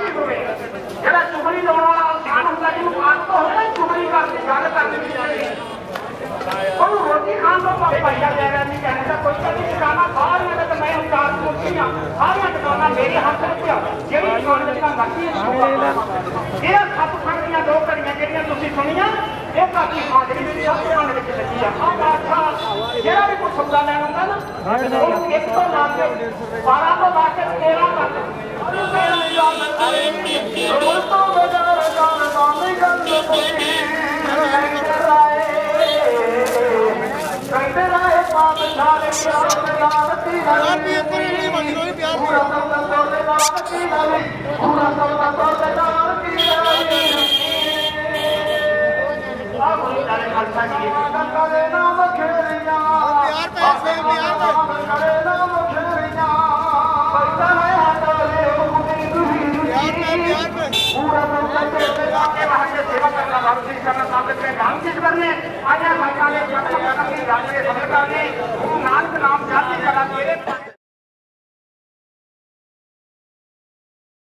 भी होवे जेड़ा चुगली लाउण वाला इंसान हुंदा जिहनूं आदत होवे ना चुगली करके गल करनी दी ਉਹਨੂੰ ਰੋਟੀ ਖਾਣ ਤੋਂ ਭਾਈਆ ਲੈ ਰਿਹਾ ਨਹੀਂ ਕਹਿੰਦੇ ਤਾਂ ਕੋਈ ਨਹੀਂ ਦੁਕਾਨਾਂ ਸਾਰੀਆਂ ਤੇ ਮੈਂ ਉਤਾਰ ਚੁੱਕੀਆਂ ਸਾਰੀਆਂ ਦੁਕਾਨਾਂ ਮੇਰੇ ਹੱਥ ਵਿੱਚ ਆ ਜਿਹੜੀ ਦੁਕਾਨ ਦੇ ਦੁਕਾਨ ਬਾਕੀ ਇਹ ਸੱਤ ਦੀਆਂ ਦੋ ਘੜੀਆਂ ਜਿਹੜੀਆਂ ਤੁਸੀਂ ਸੁਣੀਆਂ ਇਹ ਕਾਫੀ ਹਾਜ਼ਰੀ ਮੇਰੀ ਸਭ ਧਿਆਨ ਵਿੱਚ ਲੱਗੀ ਆ ਆਹ ਬਾਦਸ਼ਾਹ ਜਿਹੜਾ ਵੀ ਕੋਈ ਸੌਦਾ ਲੈਣ ਆਉਂਦਾ ਨਾ ਉਹਨੂੰ ਇੱਕ ਤੋਂ ਲਾ ਕੇ 12 ਤੋਂ ਲਾ ਕੇ 13 ਤੱਕ नानक नाम जाति करा